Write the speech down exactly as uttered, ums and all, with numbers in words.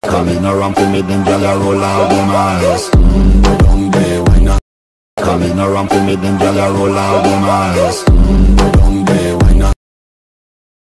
Coming around for me, them gyal a roll out them eyes. Mm, they don't they why not? Coming around for me, them gyal a roll out them eyes. Mm,